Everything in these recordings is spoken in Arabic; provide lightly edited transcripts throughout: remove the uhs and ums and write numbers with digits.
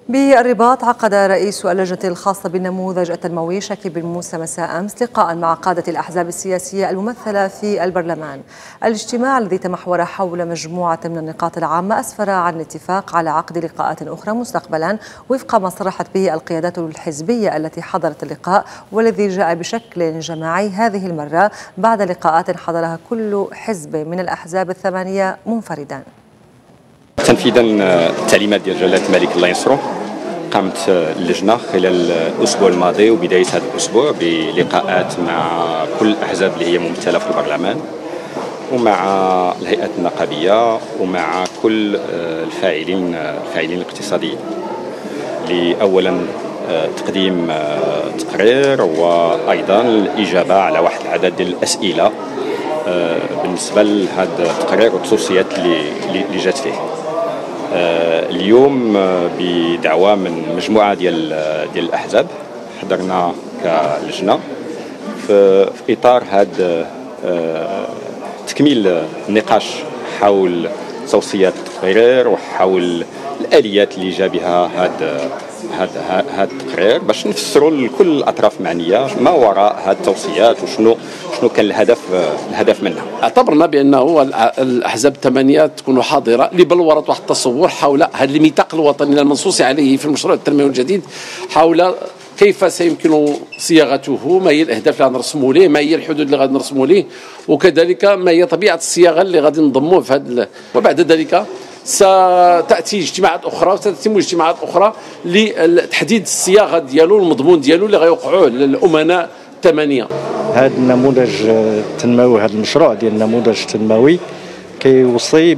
بالرباط عقد رئيس اللجنة الخاصة بالنموذج التنموي شاكر بن موسى مساء أمس لقاء مع قادة الأحزاب السياسية الممثلة في البرلمان. الاجتماع الذي تمحور حول مجموعة من النقاط العامة أسفر عن الاتفاق على عقد لقاءات أخرى مستقبلا وفق ما صرحت به القيادات الحزبية التي حضرت اللقاء، والذي جاء بشكل جماعي هذه المرة بعد لقاءات حضرها كل حزب من الأحزاب الثمانية منفردا. تنفيذا التعليمات ديال جلالة الملك الله ينصرو، قامت اللجنة خلال الأسبوع الماضي وبداية هذا الأسبوع بلقاءات مع كل الأحزاب اللي هي ممثلة في البرلمان ومع الهيئات النقابية ومع كل الفاعلين الاقتصاديين، لأولا تقديم تقرير وأيضا الإجابة على واحد العدد ديال الأسئلة بالنسبة لهذا التقرير والتوصيات اللي جات فيه. اليوم بدعوة من مجموعة ديال الأحزاب حضرنا كلجنة في إطار هذا تكميل النقاش حول توصيات التقرير وحول الآليات اللي جا بها هذا التقرير، باش نفسروا لكل الأطراف المعنية ما وراء هذه التوصيات وشنو كان الهدف منها. اعتبرنا بأنه الأحزاب الثمانية تكون حاضرة لبلورة واحد التصور حول هذا الميثاق الوطني المنصوص عليه في المشروع التنموي الجديد، حول كيف سيمكن صياغته، ما هي الأهداف اللي غنرسموا ليه، ما هي الحدود اللي غادي نرسموا ليه، وكذلك ما هي طبيعة الصياغة اللي غادي نضموه في هذا. وبعد ذلك ستأتي اجتماعات أخرى وستتم اجتماعات أخرى لتحديد الصياغة ديالو والمضمون ديالو اللي غيوقعوه للأمناء الثمانية. هذا النموذج التنموي، هذا المشروع ديال النموذج التنموي كيوصي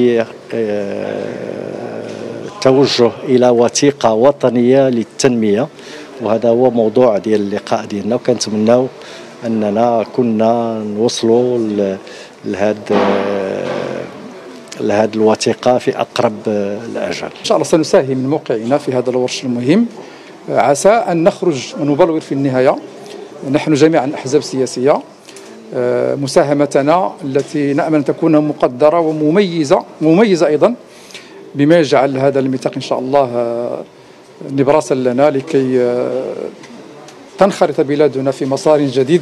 بالتوجه إلى وثيقة وطنية للتنمية، وهذا هو موضوع ديال اللقاء ديالنا، وكنتمناو أننا كنا نوصلوا لهذه الوثيقة في أقرب الأجل. إن شاء الله سنساهم من موقعنا في هذا الورش المهم، عسى أن نخرج ونبلور في النهاية نحن جميعا الأحزاب السياسية مساهمتنا التي نأمل أن تكون مقدرة ومميزة أيضا، بما يجعل هذا الميثاق إن شاء الله نبراسا لنا لكي تنخرط بلادنا في مسار جديد.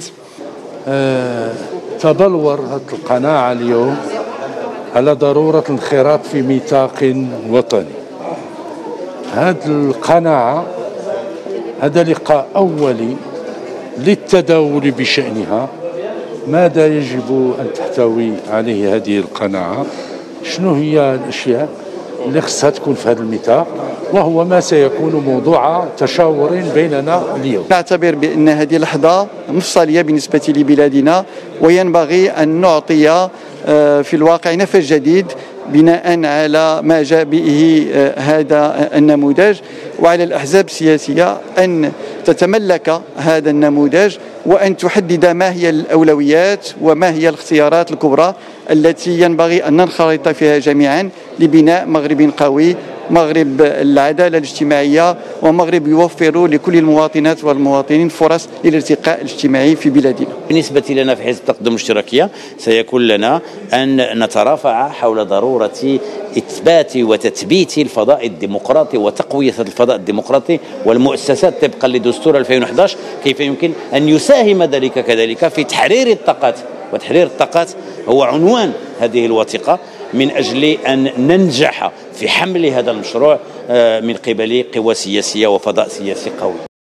تبلور القناعة اليوم على ضرورة الانخراط في ميثاق وطني. هذه القناعة، هذا لقاء أولي للتداول بشأنها. ماذا يجب أن تحتوي عليه هذه القناعة؟ شنو هي الأشياء اللي خصها تكون في هذا الميثاق؟ وهو ما سيكون موضوع تشاور بيننا اليوم. نعتبر بأن هذه لحظة مفصلية بالنسبة لبلادنا، وينبغي أن نعطي في الواقع نفس جديد بناء على ما جاء به هذا النموذج، وعلى الأحزاب السياسية أن تتملك هذا النموذج وأن تحدد ما هي الأولويات وما هي الاختيارات الكبرى التي ينبغي أن ننخرط فيها جميعا لبناء مغرب قوي، مغرب العدالة الاجتماعية، ومغرب يوفر لكل المواطنات والمواطنين فرص للارتقاء الاجتماعي في بلادنا. بالنسبة لنا في حزب التقدم الاشتراكية سيكون لنا أن نترافع حول ضرورة إثبات وتثبيت الفضاء الديمقراطي وتقوية الفضاء الديمقراطي والمؤسسات طبقا لدستور 2011، كيف يمكن أن يساهم ذلك كذلك في تحرير الطاقات، وتحرير الطاقات هو عنوان هذه الوثيقة من أجل أن ننجح في حمل هذا المشروع من قبل قوى سياسية وفضاء سياسي قوي.